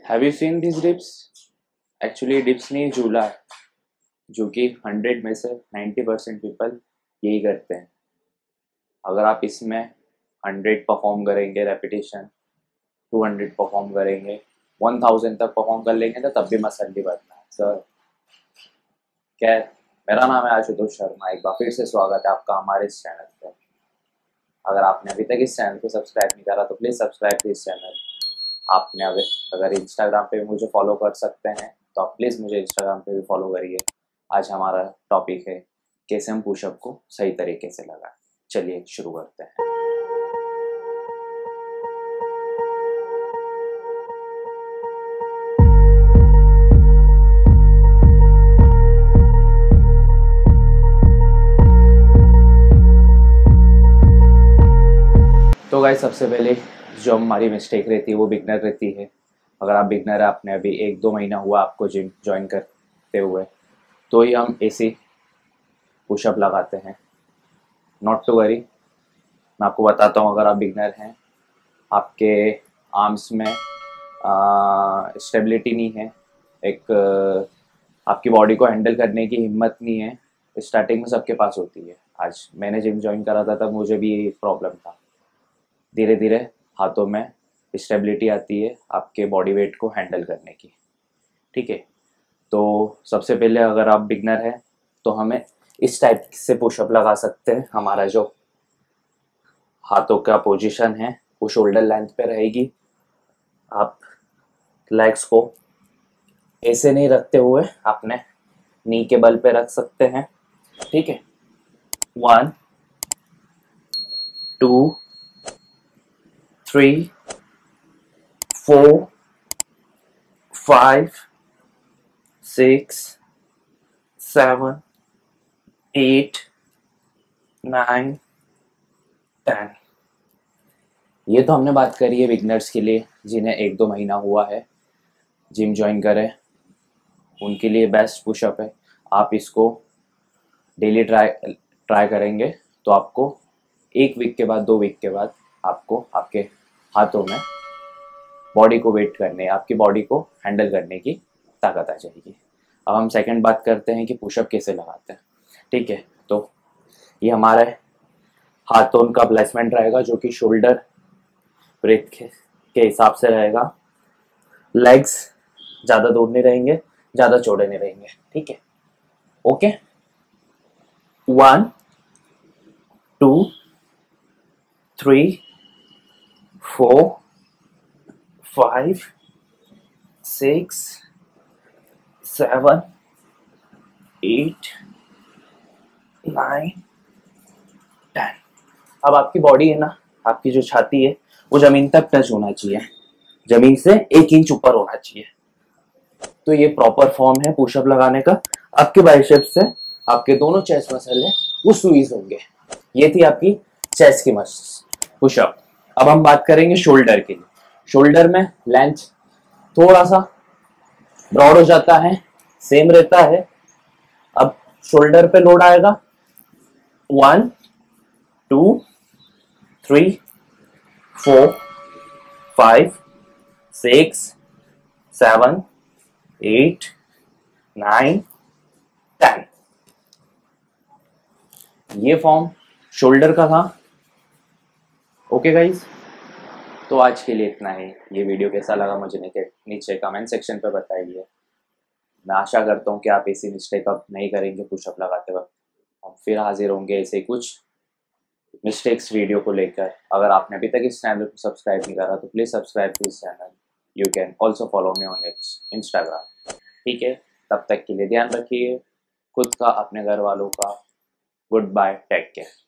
Have you seen this dips? Actually dips नहीं, झूला है, जो कि 100 में से 90% पीपल यही करते हैं। अगर आप इसमें 100 परफॉर्म करेंगे रेपिटेशन, 200 परफॉर्म करेंगे, 1000 तक परफॉर्म कर लेंगे तो तब भी मसल नहीं बनता है सर। क्या, मेरा नाम है आशुतोष शर्मा। एक बार फिर से स्वागत है आपका हमारे इस चैनल पर। अगर आपने अभी तक इस चैनल को सब्सक्राइब नहीं करा तो प्लीज़ सब्सक्राइब टू इस चैनल। आपने अगर इंस्टाग्राम पे मुझे फॉलो कर सकते हैं तो आप प्लीज़ मुझे इंस्टाग्राम पे भी फॉलो करिए। आज हमारा टॉपिक है कैसे हम पुशअप को सही तरीके से लगाएं। चलिए शुरू करते हैं। तो गाइस, सबसे पहले जो हमारी मिस्टेक रहती है वो बिगनर रहती है। अगर आप बिगनर है, आपने अभी 1-2 महीना हुआ आपको जिम ज्वाइन करते हुए, तो ही हम ऐसे पुशअप लगाते हैं। नॉट टू वरी, मैं आपको बताता हूँ। अगर आप बिगनर हैं, आपके आर्म्स में स्टेबिलिटी नहीं है, आपकी बॉडी को हैंडल करने की हिम्मत नहीं है। स्टार्टिंग में सबके पास होती है। आज मैंने जिम ज्वाइन करा था तब मुझे भी यही प्रॉब्लम था। धीरे धीरे हाथों में स्टेबिलिटी आती है आपके बॉडी वेट को हैंडल करने की। ठीक है, तो सबसे पहले अगर आप बिगनर हैं तो हमें इस टाइप से पुशअप लगा सकते हैं। हमारा जो हाथों का पोजीशन है वो शोल्डर लेंथ पे रहेगी। आप लेग्स को ऐसे नहीं रखते हुए अपने नी के बल पे रख सकते हैं। ठीक है, 1 2 3 4 5 6 7 8 9 10। ये तो हमने बात करी है बिगनर्स के लिए, जिन्हें 1-2 महीना हुआ है जिम ज्वाइन करें, उनके लिए बेस्ट पुशअप है। आप इसको डेली ट्राई करेंगे तो आपको 1 वीक के बाद, 2 वीक के बाद आपको आपके हाथों में बॉडी को वेट करने, आपकी बॉडी को हैंडल करने की ताकत आ जाएगी। अब हम सेकंड बात करते हैं कि पुशअप कैसे लगाते हैं। ठीक है, तो ये हमारे हाथों का प्लेसमेंट रहेगा जो कि शोल्डर ब्रेथ के हिसाब से रहेगा। लेग्स ज़्यादा दूर नहीं रहेंगे, ज़्यादा चौड़े नहीं रहेंगे। ठीक है, ओके। 1 2 3 4 5 6 7 8 9 10। अब आपकी बॉडी है ना, आपकी जो छाती है वो जमीन तक टच होना चाहिए, जमीन से 1 इंच ऊपर होना चाहिए। तो ये प्रॉपर फॉर्म है पुशअप लगाने का। आपके बाइसेप्स से आपके दोनों चेस्ट मसल है वो स्क्वीज होंगे। ये थी आपकी चेस्ट की मसल पुशअप। अब हम बात करेंगे शोल्डर के लिए। शोल्डर में लेंथ थोड़ा सा ब्रॉड हो जाता है, सेम रहता है। अब शोल्डर पे लोड आएगा 1 2 3 4 5 6 7 8 9 10। ये फॉर्म शोल्डर का था। ओके गाइज, तो आज के लिए इतना ही। ये वीडियो कैसा लगा मुझे नीचे कमेंट सेक्शन पे बताइए। मैं आशा करता हूँ कि आप ऐसी मिस्टेक अब नहीं करेंगे पुशअप लगाते वक्त। हम फिर हाजिर होंगे ऐसे कुछ मिस्टेक्स वीडियो को लेकर। अगर आपने अभी तक इस चैनल को सब्सक्राइब नहीं करा तो प्लीज़ सब्सक्राइब टू इस channel. You can also follow me on Instagram. ठीक है, तब तक के लिए ध्यान रखिए खुद का, अपने घर वालों का। Good bye, take care.